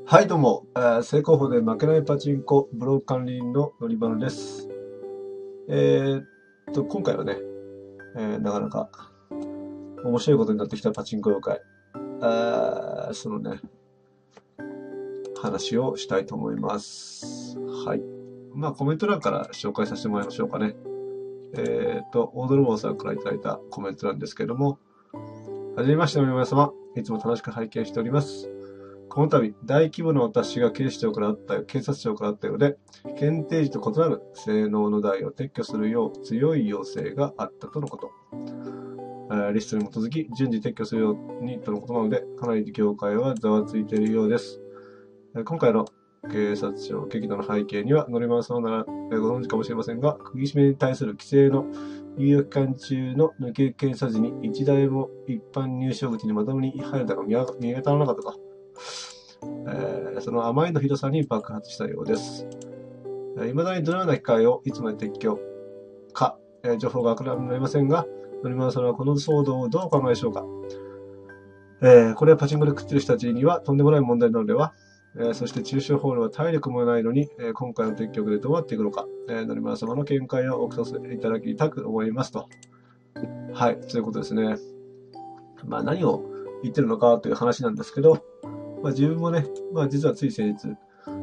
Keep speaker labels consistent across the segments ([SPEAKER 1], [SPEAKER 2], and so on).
[SPEAKER 1] はい、どうも、正攻法で負けないパチンコ、ブロー管理員ののりばなです。今回はね、なかなか面白いことになってきたパチンコ業界、そのね、話をしたいと思います。はい。まあ、コメント欄から紹介させてもらいましょうかね。オードルボーさんからいただいたコメントなんですけども、はじめましての皆様、いつも楽しく拝見しております。この度、大規模な私が警察庁からあったようで、検定時と異なる性能の台を撤去するよう強い要請があったとのこと。リストに基づき順次撤去するようにとのことなので、かなり業界はざわついているようです。今回の警察庁激怒の背景には、ノリマンさんならご存知かもしれませんが、釘締めに対する規制の猶予期間中の抜け検査時に一台も一般入賞口にまともに入れたか見当たらなかったと。そのあまりのひどさに爆発したようです。未だにどのような機会をいつまで撤去か、情報が明らかになりませんが、ノリマンさんはこの騒動をどうお考えでしょうか。これはパチンコで食ってる人たちにはとんでもない問題なのでは。そして中小ホールは体力もないのに、今回の撤去でどうなっていくのか、ノリマン様の見解をお聞かせいただきたく思いますと。はい、ということですね。まあ何を言ってるのかという話なんですけど、自分もね、実はつい先日、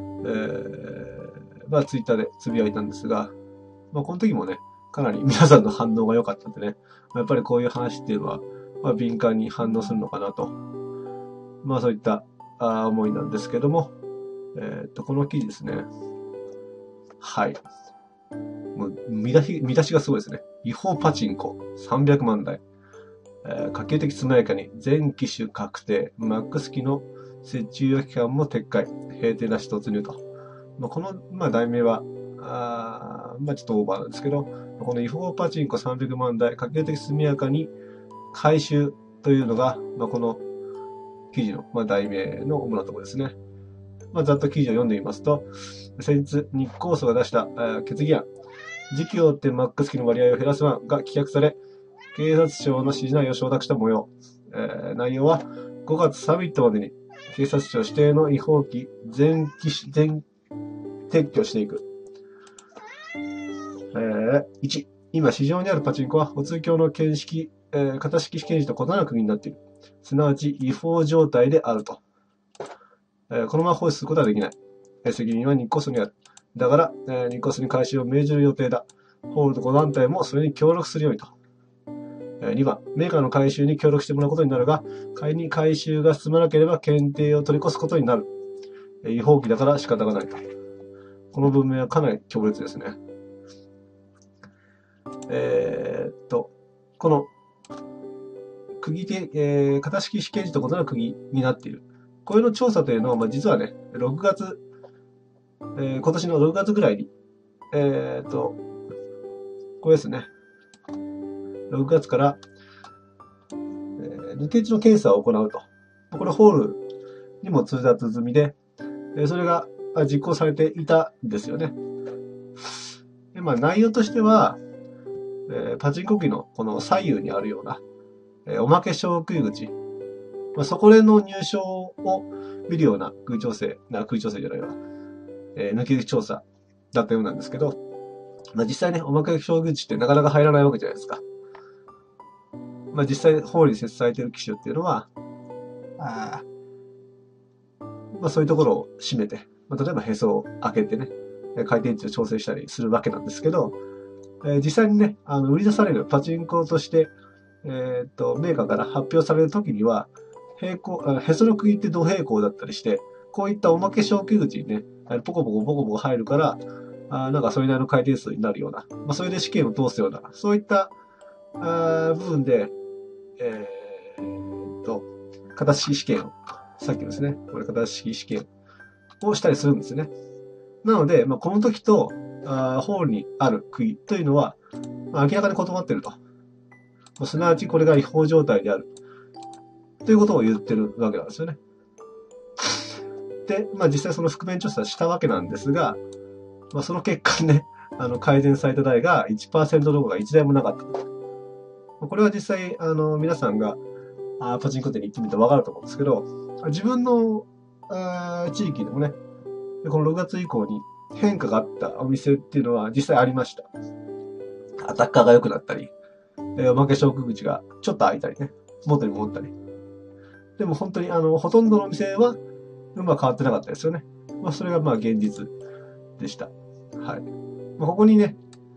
[SPEAKER 1] ツイッターでつぶやいたんですが、この時もね、かなり皆さんの反応が良かったんでね、やっぱりこういう話っていうのは、敏感に反応するのかなと。そういった思いなんですけども、この記事ですね。はい。もう見出しがすごいですね。違法パチンコ300万台。可及的速やかに全機種確定、マックス機の設置猶予期間も撤回、閉店なし突入と。この、題名は、ちょっとオーバーなんですけど、この違法パチンコ300万台、可及的速やかに回収というのが、この記事の、題名の主なところですね。ざっと記事を読んでみますと、先日、日光層が出した、決議案、時期を追ってマックス機の割合を減らす案が棄却され、警察庁の指示内容を承諾した模様。内容は、5月サミットまでに警察庁指定の違法機全撤去していく。1、今市場にあるパチンコは、保通卿の型式試験時と異なる国になっている。すなわち違法状態であると。このまま放置することはできない。責任は日光層にある。だから、日光層に回収を命じる予定だ。ホールド5団体もそれに協力するようにと。2番、メーカーの回収に協力してもらうことになるが、仮に回収が進まなければ検定を取り越すことになる。違法機だから仕方がないと。この文明はかなり強烈ですね。この釘で、型式試験時と異なる釘になっている。これの調査というのは、実はね、6月、今年の6月ぐらいに、これですね。6月から、抜け打ちの検査を行うと。これホールにも通達済みで、それが実行されていたんですよね。で、内容としては、パチンコ機のこの左右にあるような、おまけ小食い口、そこでの入賞を見るような空調整じゃないわ、抜き打ち調査だったようなんですけど、実際ね、おまけ小食い口ってなかなか入らないわけじゃないですか。実際、ホールに設置されている機種っていうのは、そういうところを閉めて、例えばへそを開けてね、回転値を調整したりするわけなんですけど、実際にね、売り出されるパチンコとして、メーカーから発表されるときには、へその釘って同平行だったりして、こういったおまけ小気口にね、ポコポコ入るから、なんかそれなりの回転数になるような、それで試験を通すような、そういった部分で、型式試験を、さっきですね、これ型式試験をしたりするんですね。なので、この時と、ホールにある杭というのは、明らかに異なっていると。すなわちこれが違法状態である。ということを言ってるわけなんですよね。で、実際その覆面調査したわけなんですが、その結果ね、改善された台が 1% どころか1台もなかった。これは実際、皆さんが、パチンコ店に行ってみてわかると思うんですけど、自分の、 地域でもね、この6月以降に変化があったお店っていうのは実際ありました。アタッカーが良くなったり、おまけ昇空口がちょっと開いたりね、元に戻ったり。でも本当にほとんどのお店は、変わってなかったですよね。それが現実でした。はい。ここにね、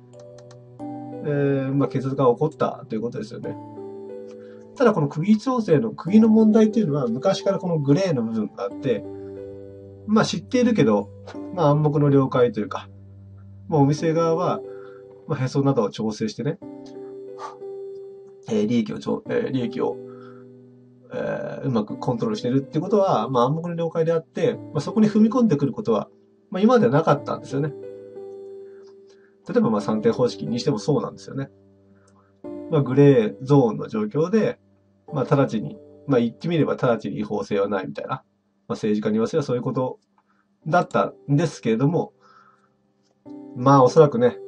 [SPEAKER 1] 決断が起こったということですよね。ただこの釘調整の釘の問題っていうのは昔からこのグレーの部分があって、知っているけど、暗黙の了解というか、お店側は、へそなどを調整してね、利益をうまくコントロールしてるってことは、暗黙の了解であって、そこに踏み込んでくることは、今まではなかったんですよね。例えば算定方式にしてもそうなんですよね。グレーゾーンの状況で、直ちに、言ってみれば直ちに違法性はないみたいな、政治家に言わせればそういうことだったんですけれども、おそらくね、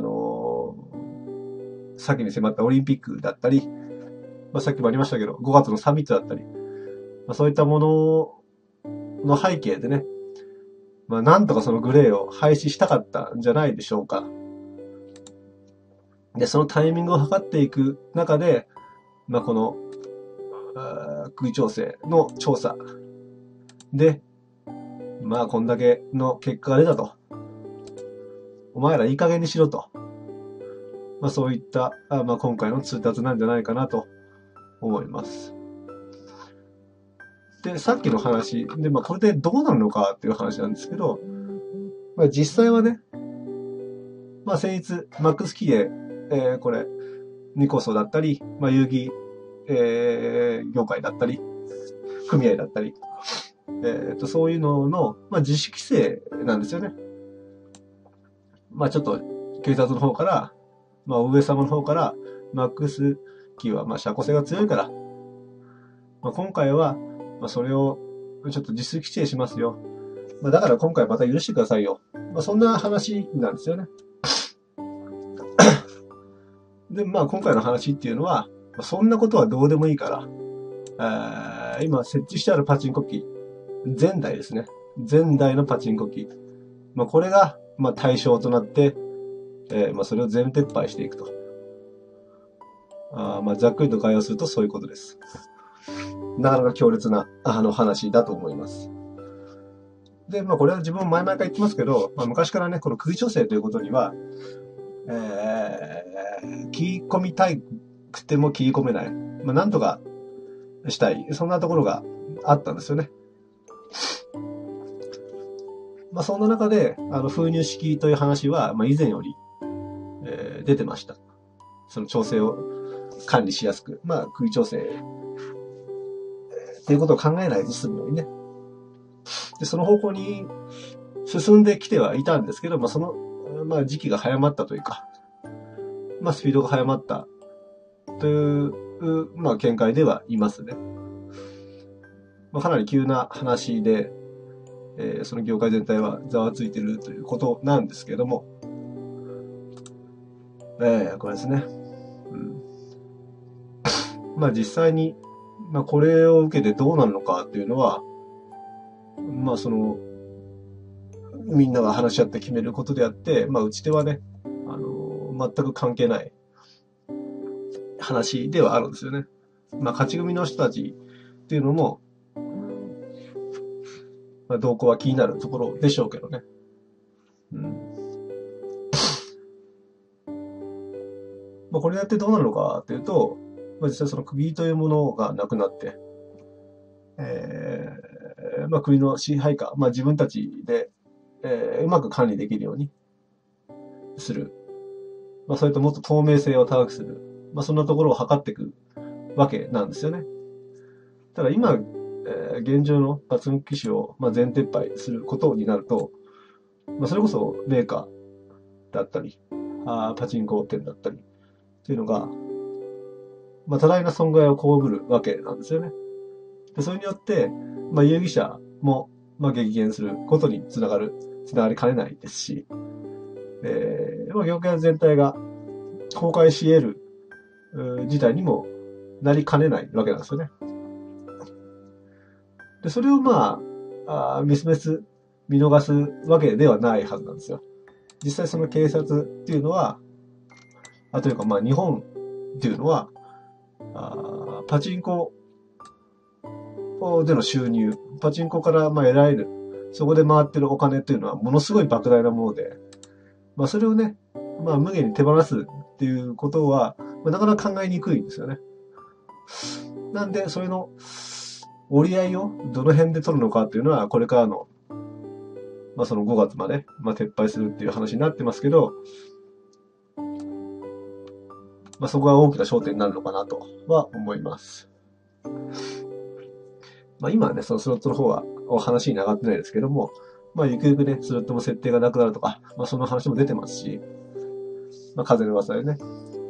[SPEAKER 1] 先に迫ったオリンピックだったり、さっきもありましたけど、5月のサミットだったり、そういったものの背景でね、なんとかそのグレーを廃止したかったんじゃないでしょうか。で、そのタイミングを測っていく中で、この、釘調整の調査で、こんだけの結果が出たと。お前らいい加減にしろと。そういった、今回の通達なんじゃないかなと思います。で、さっきの話で、これでどうなるのかっていう話なんですけど、実際はね、先日、マックスキーこれ、ニコソだったり、遊戯、業界だったり、組合だったり、そういうのの、自主規制なんですよね。ちょっと、警察の方から、上様の方から、マックスキーは、社交性が強いから、今回は、それを、ちょっと自主規制しますよ。だから今回また許してくださいよ。そんな話なんですよね。で、今回の話っていうのは、そんなことはどうでもいいから、今設置してあるパチンコ機、前台ですね。前台のパチンコ機。これが、対象となって、それを全撤廃していくと。ざっくりと概要するとそういうことです。なかなか強烈な、話だと思います。で、これは自分も前々から言ってますけど、昔からね、この釘調整ということには、切り込みたくても切り込めない。なんとかしたい。そんなところがあったんですよね。そんな中で、封入式という話は、以前より、出てました。その調整を管理しやすく、釘調整、っていうことを考えないで済むようにね。で、その方向に進んできてはいたんですけど、その、時期が早まったというか、スピードが早まったという、見解ではいますね。かなり急な話で、その業界全体はざわついているということなんですけども、これですね。実際に、これを受けてどうなるのかっていうのは、みんなが話し合って決めることであって、打ち手はね、全く関係ない話ではあるんですよね。勝ち組の人たちっていうのも、動向は気になるところでしょうけどね。これやってどうなるのかっていうと、実際その釘というものがなくなって、国の支配下、自分たちで、うまく管理できるようにする。それともっと透明性を高くする。そんなところを図っていくわけなんですよね。ただ今、現状のパチンコ機種を全撤廃することになると、それこそメーカーだったり、パチンコ店だったり、っていうのが、多大な損害を被るわけなんですよね。でそれによって、遊戯者も、激減することにつながりかねないですし、業界全体が崩壊し得る事態にもなりかねないわけなんですよね。で、それを見逃すわけではないはずなんですよ。実際その警察っていうのは、というか日本っていうのは、パチンコでの収入、パチンコから得られる、そこで回ってるお金っていうのはものすごい莫大なもので、それをね、無限に手放すっていうことは、なかなか考えにくいんですよね。なんで、それの折り合いをどの辺で取るのかっていうのは、これからの、その5月まで、撤廃するっていう話になってますけど、そこが大きな焦点になるのかなとは思います。今はね、そのスロットの方はお話に上がってないですけども、ゆくゆくね、スロットも設定がなくなるとか、その話も出てますし、風の噂でね。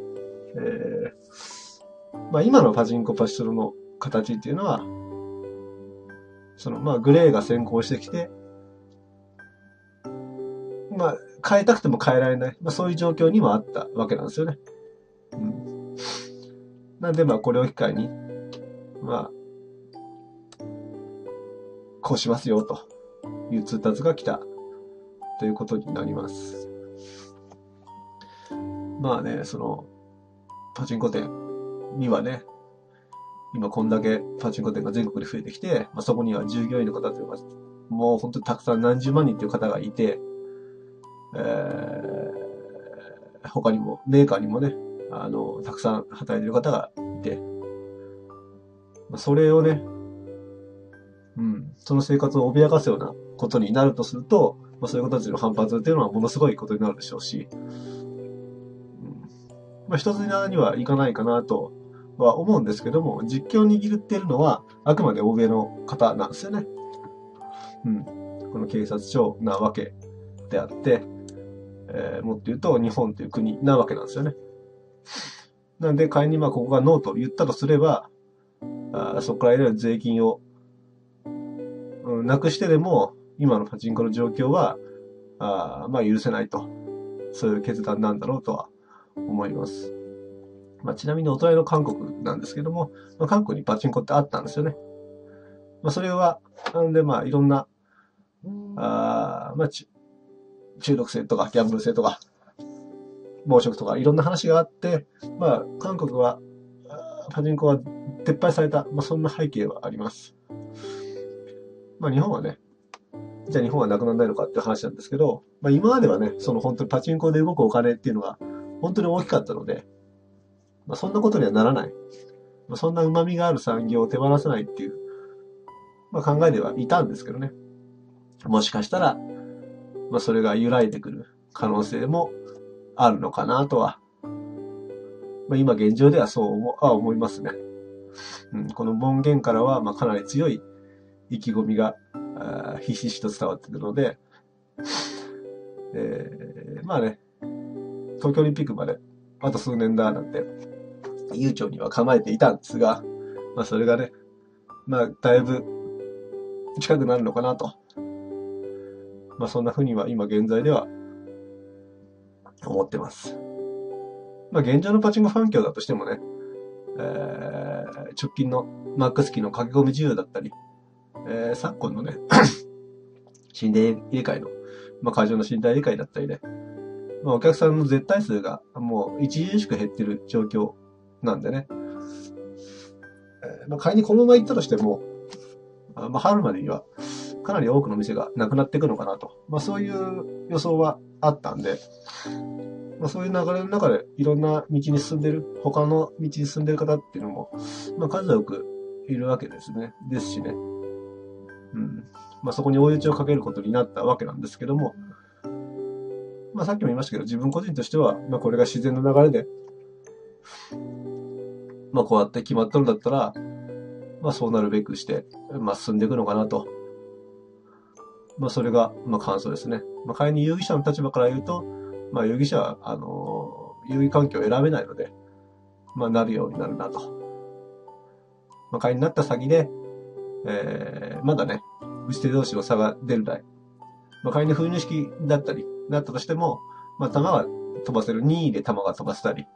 [SPEAKER 1] 今のパチンコパチスロの形っていうのは、そのグレーが先行してきて、変えたくても変えられない、そういう状況にもあったわけなんですよね。なんでこれを機会に、こうしますよという通達が来たということになります。そのパチンコ店にはね、今こんだけパチンコ店が全国で増えてきて、そこには従業員の方というか、もう本当にたくさん何十万人という方がいて、他にもメーカーにもね、たくさん働いている方がいて、それをね、その生活を脅かすようなことになるとすると、そういう子たちの反発っていうのはものすごいことになるでしょうし、一つにはいかないかなとは思うんですけども、実況を握っているのはあくまで欧米の方なんですよね。この警察庁なわけであって、もっと言うと日本という国なわけなんですよね。なんで仮にここがノーと言ったとすれば、そこから得られる税金をなくしてでも、今のパチンコの状況は、許せないと。そういう決断なんだろうとは思います。ちなみにお隣の韓国なんですけども、韓国にパチンコってあったんですよね。それは、なんでいろんな、中毒性とかギャンブル性とか、暴食とかいろんな話があって、韓国は、パチンコは撤廃された、そんな背景はあります。日本はね、じゃあ日本はなくならないのかっていう話なんですけど、今まではね、その本当にパチンコで動くお金っていうのが本当に大きかったので、そんなことにはならない。そんな旨味がある産業を手放さないっていう、考えではいたんですけどね。もしかしたら、それが揺らいでくる可能性もあるのかなとは、今現状ではそう思いますね。この門限からはかなり強い意気込みがひしひしと伝わってくるので、東京オリンピックまであと数年だなんて悠長には構えていたんですが、それがね、だいぶ近くなるのかなと、そんな風には今現在では思ってます。現状のパチンコ環境だとしてもね、直近のマックス期の駆け込み需要だったり、昨今のね、寝台入れ替えの、会場の寝台入れ替えだったりで、お客さんの絶対数がもう著しく減ってる状況なんでね、仮にこのまま行ったとしても、春までにはかなり多くの店がなくなっていくのかなと、そういう予想はあったんで、そういう流れの中でいろんな道に進んでる、他の道に進んでる方っていうのも、数多くいるわけですね。ですしね。そこに追い打ちをかけることになったわけなんですけども、さっきも言いましたけど、自分個人としては、これが自然の流れで、こうやって決まったんだったら、そうなるべくして、進んでいくのかなと。それが、感想ですね。仮に容疑者の立場から言うと、容疑者は、遊戯環境を選べないので、なるようになるなと。仮になった先で、まだね、打ち手同士の差が出る台。仮に封入式だったり、なったとしても、弾が飛ばせる、任意で弾が飛ばせたり、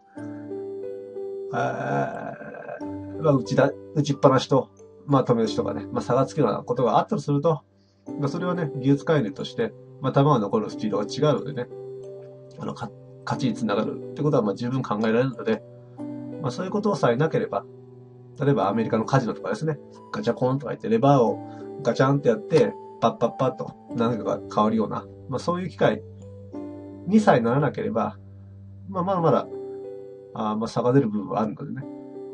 [SPEAKER 1] 打ちっぱなしと、止め打ちとかね、差がつくようなことがあったとすると、 それはね、技術介入として、弾が残るスピードが違うのでね、勝ちにつながるってことは十分考えられるので、そういうことさえなければ、例えばアメリカのカジノとかですね、ガチャコンとか言ってレバーをガチャンってやって、パッパッパッと何かが変わるような、そういう機会にさえならなければ、まだまだ、差が出る部分はあるのでね。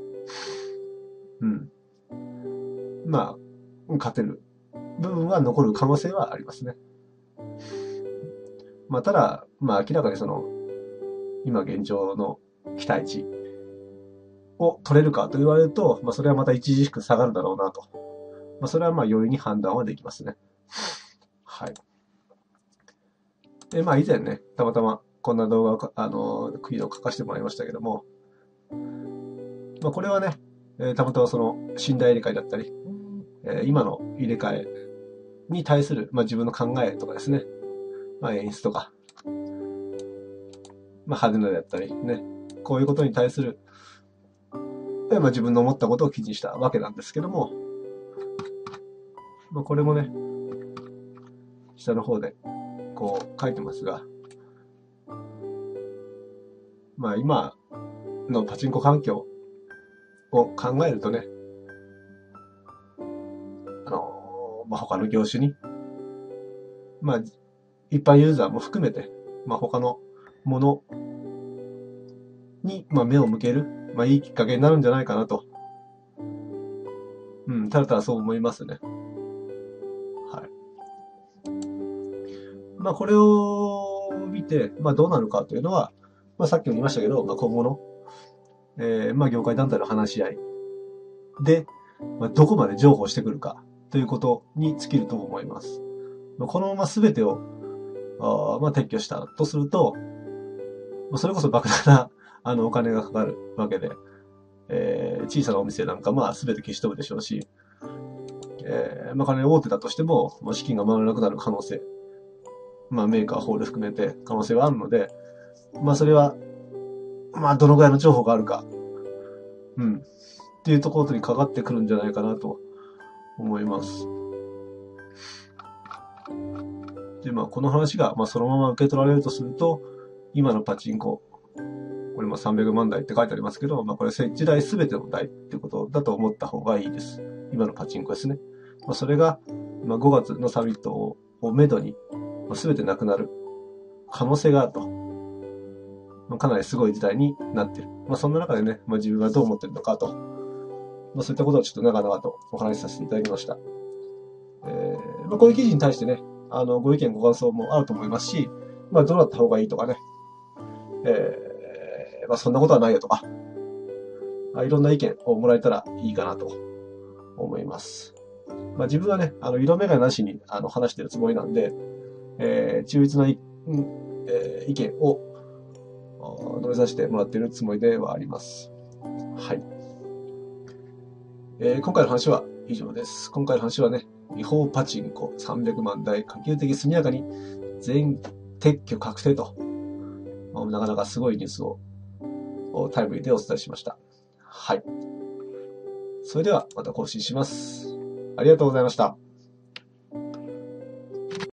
[SPEAKER 1] 勝てる部分は残る可能性はありますね。ただ、明らかに今現状の期待値を取れるかと言われると、それはまた著しく下がるだろうなと。それは容易に判断はできますね。はい。で、以前ね、たまたまこんな動画を、クイズを書かせてもらいましたけども、これはね、たまたま信頼入れ替えだったり、今の入れ替えに対する、自分の考えとかですね、演出とか、派手なだったりね、こういうことに対する、自分の思ったことを記事にしたわけなんですけども、これもね、下の方でこう書いてますが、今のパチンコ環境を考えるとね、他の業種に、一般ユーザーも含めて、他のものに、目を向ける、いいきっかけになるんじゃないかなと。ただただそう思いますね。はい。これを見て、どうなるかというのは、さっきも言いましたけど、今後の、業界団体の話し合いで、どこまで譲歩してくるかということに尽きると思います。このまま全てを、撤去したとすると、それこそ莫大な、お金がかかるわけで、小さなお店なんか全て消し飛ぶでしょうし、金大手だとしても、資金が回らなくなる可能性、メーカー、ホール含めて可能性はあるので、それは、どのぐらいの情報があるか、っていうところにかかってくるんじゃないかなと思います。で、この話が、そのまま受け取られるとすると、今のパチンコ、これ300万台って書いてありますけど、これ設置代すべての代ってことだと思った方がいいです。今のパチンコですね。それが、5月のサミットをめどに、すべてなくなる可能性があると。かなりすごい時代になっている。そんな中でね、自分はどう思っているのかと。そういったことをちょっと長々とお話しさせていただきました。こういう記事に対してね、ご意見ご感想もあると思いますし、どうなった方がいいとかね、そんなことはないよとか、いろんな意見をもらえたらいいかなと思います。自分はね、色眼鏡なしに話しているつもりなんで、中立な意見を述べさせてもらっているつもりではあります。はい。今回の話は以上です。今回の話はね、違法パチンコ300万台可及的速やかに全撤去確定と、なかなかすごいニュースをタイムリーでお伝えしました。はい。それではまた更新します。ありがとうございました。